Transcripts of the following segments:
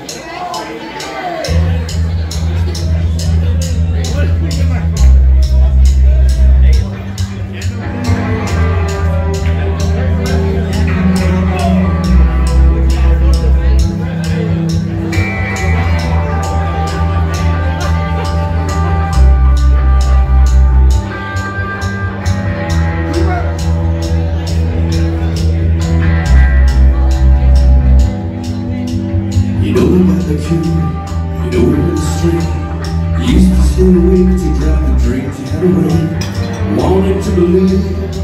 The cure, you know it was straight. Used to stay awake to drive the dreams you had away. Wanted to believe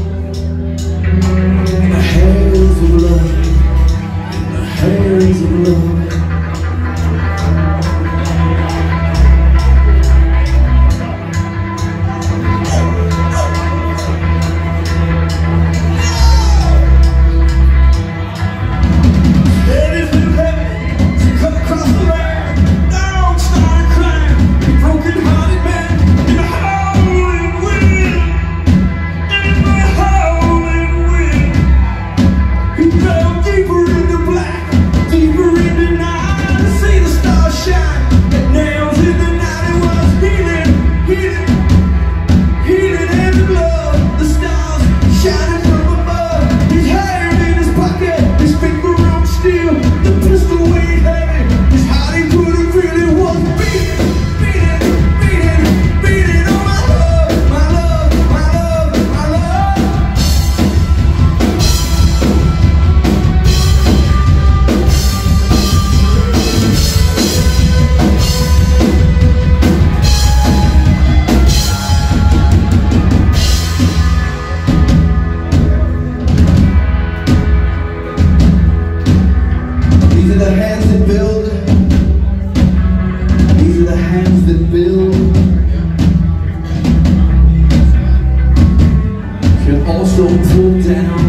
in the hands of love, in the hands of love. The hands that build, these are the hands that build, can also pull down.